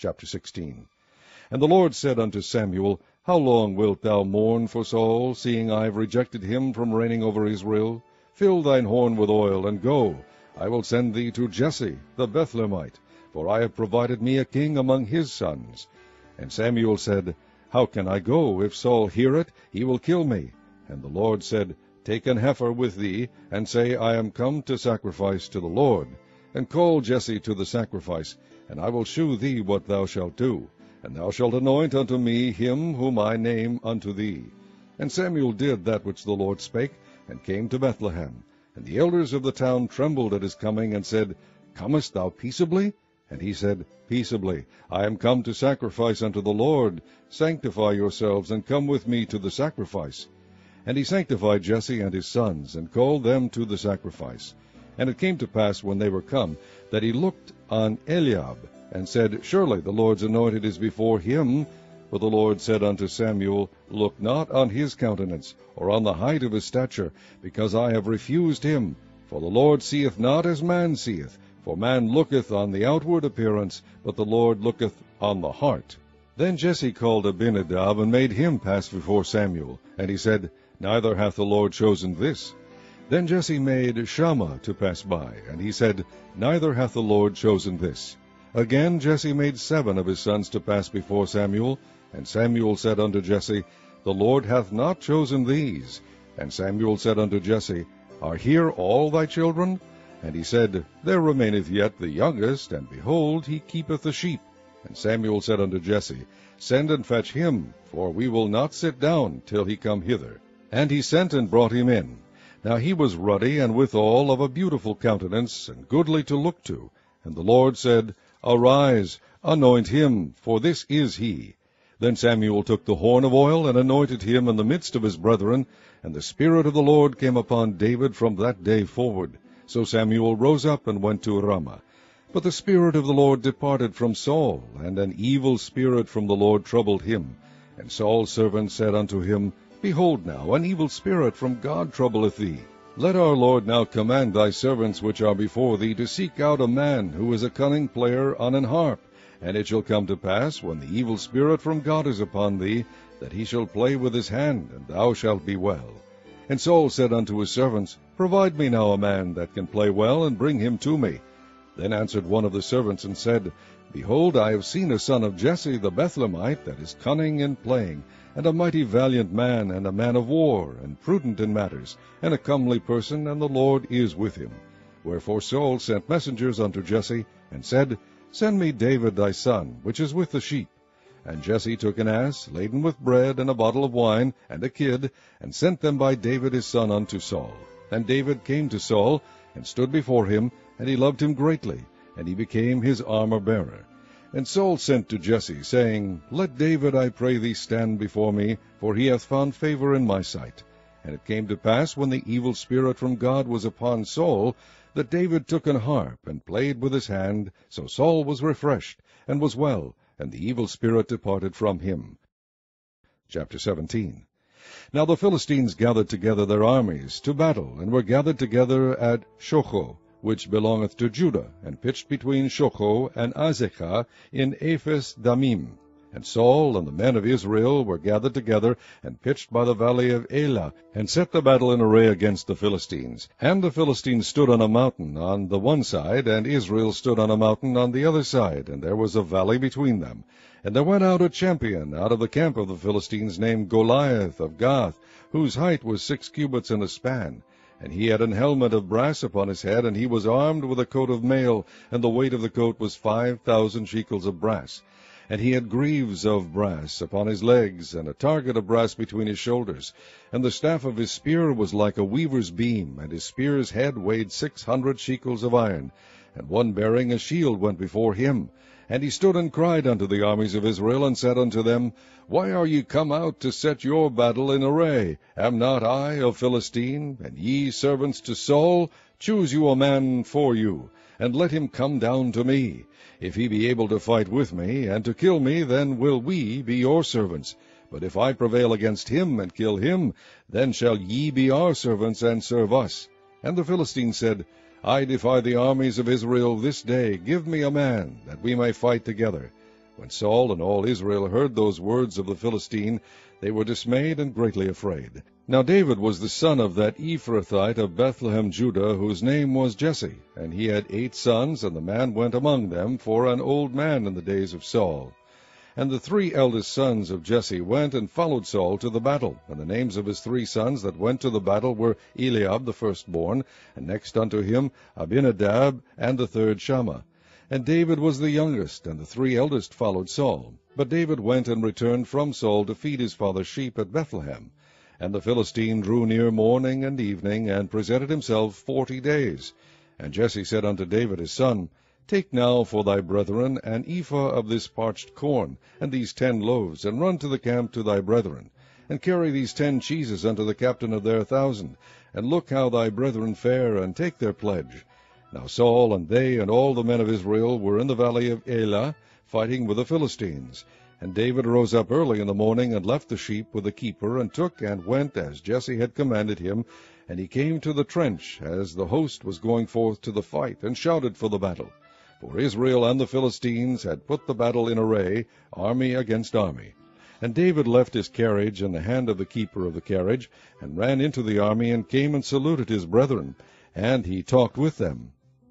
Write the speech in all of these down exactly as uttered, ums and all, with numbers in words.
Chapter sixteen. And the Lord said unto Samuel, How long wilt thou mourn for Saul, seeing I have rejected him from reigning over Israel? Fill thine horn with oil, and go. I will send thee to Jesse the Bethlehemite, for I have provided me a king among his sons. And Samuel said, How can I go? If Saul hear it, he will kill me. And the Lord said, Take an heifer with thee, and say, I am come to sacrifice to the Lord. And call Jesse to the sacrifice, and I will shew thee what thou shalt do. And thou shalt anoint unto me him whom I name unto thee. And Samuel did that which the Lord spake, and came to Bethlehem. And the elders of the town trembled at his coming, and said, Comest thou peaceably? And he said, Peaceably. I am come to sacrifice unto the Lord. Sanctify yourselves, and come with me to the sacrifice. And he sanctified Jesse and his sons, and called them to the sacrifice. And it came to pass, when they were come, that he looked on Eliab, and said, Surely the Lord's anointed is before him. But the Lord said unto Samuel, Look not on his countenance, or on the height of his stature, because I have refused him. For the Lord seeth not as man seeth. For man looketh on the outward appearance, but the Lord looketh on the heart. Then Jesse called Abinadab, and made him pass before Samuel. And he said, Neither hath the Lord chosen this. Then Jesse made Shammah to pass by, and he said, Neither hath the Lord chosen this. Again Jesse made seven of his sons to pass before Samuel. And Samuel said unto Jesse, The Lord hath not chosen these. And Samuel said unto Jesse, Are here all thy children? And he said, There remaineth yet the youngest, and behold, he keepeth the sheep. And Samuel said unto Jesse, Send and fetch him, for we will not sit down till he come hither. And he sent and brought him in. Now he was ruddy, and withal of a beautiful countenance, and goodly to look to. And the Lord said, Arise, anoint him, for this is he. Then Samuel took the horn of oil, and anointed him in the midst of his brethren. And the Spirit of the Lord came upon David from that day forward. So Samuel rose up and went to Ramah. But the Spirit of the Lord departed from Saul, and an evil spirit from the Lord troubled him. And Saul's servant said unto him, Behold now, an evil spirit from God troubleth thee. Let our Lord now command thy servants which are before thee to seek out a man who is a cunning player on an harp. And it shall come to pass, when the evil spirit from God is upon thee, that he shall play with his hand, and thou shalt be well. And Saul said unto his servants, Provide me now a man that can play well, and bring him to me. Then answered one of the servants, and said, Behold, I have seen a son of Jesse the Bethlehemite, that is cunning in playing, and a mighty valiant man, and a man of war, and prudent in matters, and a comely person, and the Lord is with him. Wherefore Saul sent messengers unto Jesse, and said, Send me David thy son, which is with the sheep. And Jesse took an ass, laden with bread, and a bottle of wine, and a kid, and sent them by David his son unto Saul. And David came to Saul, and stood before him, and he loved him greatly, and he became his armor-bearer. And Saul sent to Jesse, saying, Let David, I pray thee, stand before me, for he hath found favor in my sight. And it came to pass, when the evil spirit from God was upon Saul, that David took an harp, and played with his hand. So Saul was refreshed, and was well, and the evil spirit departed from him. Chapter seventeen. Now the Philistines gathered together their armies to battle, and were gathered together at Shocho, which belongeth to Judah, and pitched between Shocho and Azekah in Ephes Damim. And Saul and the men of Israel were gathered together, and pitched by the valley of Elah, and set the battle in array against the Philistines. And the Philistines stood on a mountain on the one side, and Israel stood on a mountain on the other side, and there was a valley between them. And there went out a champion out of the camp of the Philistines, named Goliath of Gath, whose height was six cubits and a span. And he had an helmet of brass upon his head, and he was armed with a coat of mail, and the weight of the coat was five thousand shekels of brass. And he had greaves of brass upon his legs, and a target of brass between his shoulders. And the staff of his spear was like a weaver's beam, and his spear's head weighed six hundred shekels of iron. And one bearing a shield went before him. And he stood and cried unto the armies of Israel, and said unto them, Why are ye come out to set your battle in array? Am not I a Philistine, and ye servants to Saul? Choose you a man for you, and let him come down to me. If he be able to fight with me, and to kill me, then will we be your servants. But if I prevail against him, and kill him, then shall ye be our servants, and serve us. And the Philistines said, I defy the armies of Israel this day. Give me a man, that we may fight together. When Saul and all Israel heard those words of the Philistine, they were dismayed and greatly afraid. Now David was the son of that Ephrathite of Bethlehem, Judah, whose name was Jesse, and he had eight sons, and the man went among them for an old man in the days of Saul. And the three eldest sons of Jesse went and followed Saul to the battle. And the names of his three sons that went to the battle were Eliab the firstborn, and next unto him Abinadab, and the third Shammah. And David was the youngest, and the three eldest followed Saul. But David went and returned from Saul to feed his father's sheep at Bethlehem. And the Philistine drew near morning and evening, and presented himself forty days. And Jesse said unto David his son, Take now for thy brethren an ephah of this parched corn, and these ten loaves, and run to the camp to thy brethren, and carry these ten cheeses unto the captain of their thousand, and look how thy brethren fare, and take their pledge. Now Saul and they and all the men of Israel were in the valley of Elah, fighting with the Philistines. And David rose up early in the morning, and left the sheep with the keeper, and took and went as Jesse had commanded him. And he came to the trench, as the host was going forth to the fight, and shouted for the battle. For Israel and the Philistines had put the battle in array, army against army. And David left his carriage in the hand of the keeper of the carriage, and ran into the army, and came and saluted his brethren, and he talked with them.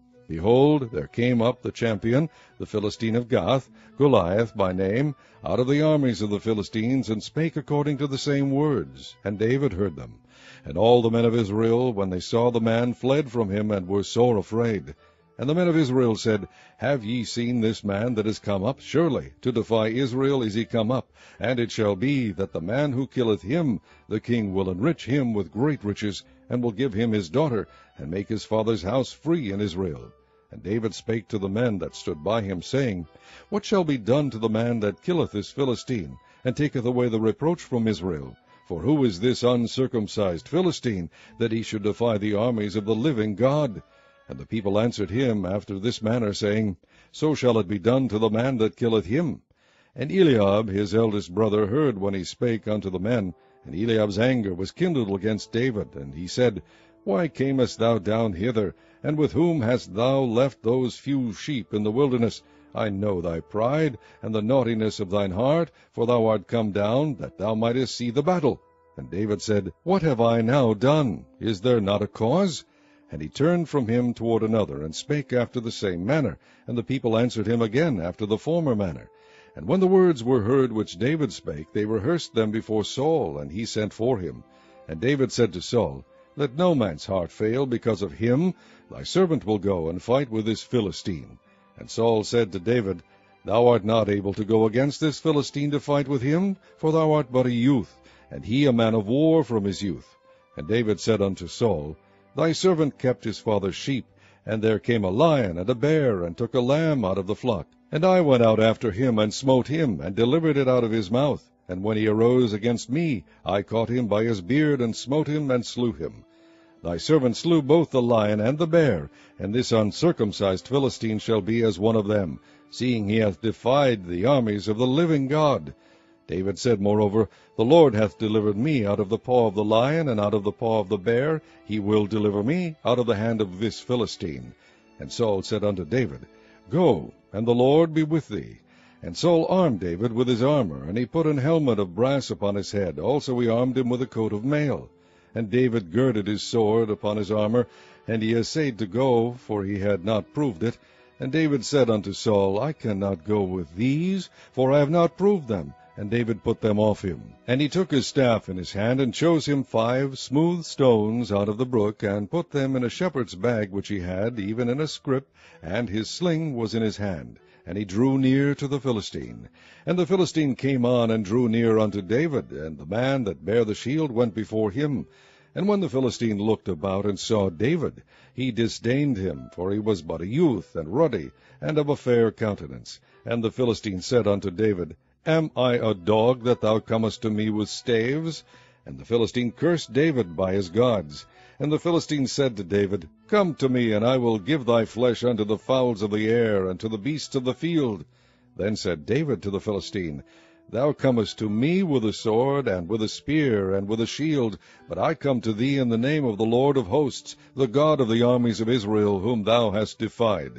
Behold, there came up the champion, the Philistine of Gath, Goliath by name, out of the armies of the Philistines, and spake according to the same words. And David heard them. And all the men of Israel, when they saw the man, fled from him, and were sore afraid. And the men of Israel said, Have ye seen this man that is come up? Surely to defy Israel is he come up. And it shall be that the man who killeth him, the king will enrich him with great riches, and will give him his daughter, and make his father's house free in Israel. And David spake to the men that stood by him, saying, What shall be done to the man that killeth this Philistine, and taketh away the reproach from Israel? For who is this uncircumcised Philistine, that he should defy the armies of the living God? And the people answered him after this manner, saying, So shall it be done to the man that killeth him. And Eliab his eldest brother heard when he spake unto the men, and Eliab's anger was kindled against David. And he said, Why camest thou down hither? And with whom hast thou left those few sheep in the wilderness? I know thy pride, and the naughtiness of thine heart, for thou art come down, that thou mightest see the battle. And David said, What have I now done? Is there not a cause? And he turned from him toward another, and spake after the same manner. And the people answered him again after the former manner. And when the words were heard which David spake, they rehearsed them before Saul, and he sent for him. And David said to Saul, Let no man's heart fail because of him. Thy servant will go and fight with this Philistine. And Saul said to David, Thou art not able to go against this Philistine to fight with him, for thou art but a youth, and he a man of war from his youth. And David said unto Saul, Thy servant kept his father's sheep, and there came a lion and a bear, and took a lamb out of the flock. And I went out after him, and smote him, and delivered it out of his mouth. And when he arose against me, I caught him by his beard, and smote him, and slew him. Thy servant slew both the lion and the bear, and this uncircumcised Philistine shall be as one of them, seeing he hath defied the armies of the living God. David said moreover, The Lord hath delivered me out of the paw of the lion, and out of the paw of the bear. He will deliver me out of the hand of this Philistine. And Saul said unto David, Go, and the Lord be with thee. And Saul armed David with his armor, and he put an helmet of brass upon his head. Also he armed him with a coat of mail. And David girded his sword upon his armor, and he essayed to go, for he had not proved it. And David said unto Saul, I cannot go with these, for I have not proved them. And David put them off him. And he took his staff in his hand, and chose him five smooth stones out of the brook, and put them in a shepherd's bag which he had, even in a scrip, and his sling was in his hand. And he drew near to the Philistine. And the Philistine came on, and drew near unto David, and the man that bare the shield went before him. And when the Philistine looked about, and saw David, he disdained him, for he was but a youth, and ruddy, and of a fair countenance. And the Philistine said unto David, Am I a dog, that thou comest to me with staves? And the Philistine cursed David by his gods. And the Philistine said to David, Come to me, and I will give thy flesh unto the fowls of the air, and to the beasts of the field. Then said David to the Philistine, Thou comest to me with a sword, and with a spear, and with a shield, but I come to thee in the name of the Lord of hosts, the God of the armies of Israel, whom thou hast defied.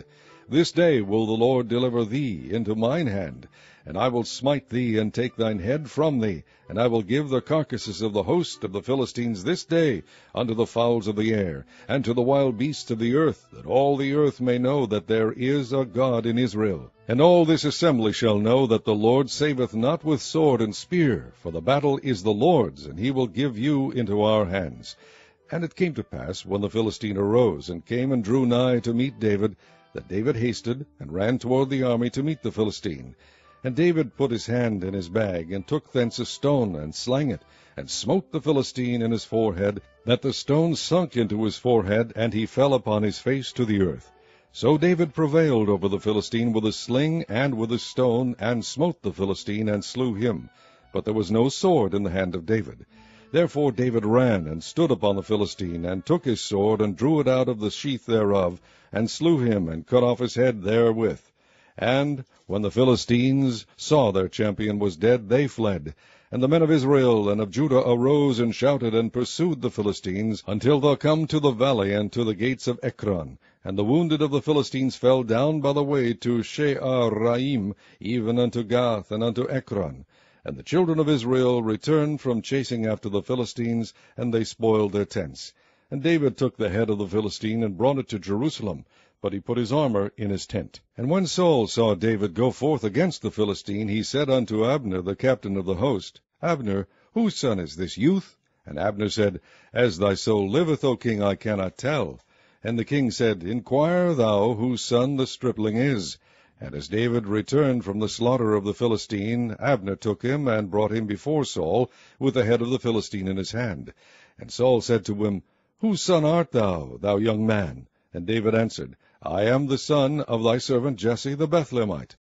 This day will the Lord deliver thee into mine hand, and I will smite thee, and take thine head from thee, and I will give the carcasses of the host of the Philistines this day unto the fowls of the air, and to the wild beasts of the earth, that all the earth may know that there is a God in Israel. And all this assembly shall know that the Lord saveth not with sword and spear, for the battle is the Lord's, and he will give you into our hands. And it came to pass, when the Philistine arose, and came and drew nigh to meet David, that David hasted, and ran toward the army to meet the Philistine. And David put his hand in his bag, and took thence a stone, and slang it, and smote the Philistine in his forehead, that the stone sunk into his forehead, and he fell upon his face to the earth. So David prevailed over the Philistine with a sling and with a stone, and smote the Philistine, and slew him. But there was no sword in the hand of David. Therefore David ran, and stood upon the Philistine, and took his sword, and drew it out of the sheath thereof, and slew him, and cut off his head therewith. And when the Philistines saw their champion was dead, they fled. And the men of Israel and of Judah arose and shouted, and pursued the Philistines, until they come to the valley and to the gates of Ekron. And the wounded of the Philistines fell down by the way to She'araim, even unto Gath and unto Ekron. And the children of Israel returned from chasing after the Philistines, and they spoiled their tents. And David took the head of the Philistine, and brought it to Jerusalem, but he put his armor in his tent. And when Saul saw David go forth against the Philistine, he said unto Abner, the captain of the host, Abner, whose son is this youth? And Abner said, As thy soul liveth, O king, I cannot tell. And the king said, Inquire thou whose son the stripling is. And as David returned from the slaughter of the Philistine, Abner took him, and brought him before Saul, with the head of the Philistine in his hand. And Saul said to him, Whose son art thou, thou young man? And David answered, I am the son of thy servant Jesse the Bethlehemite.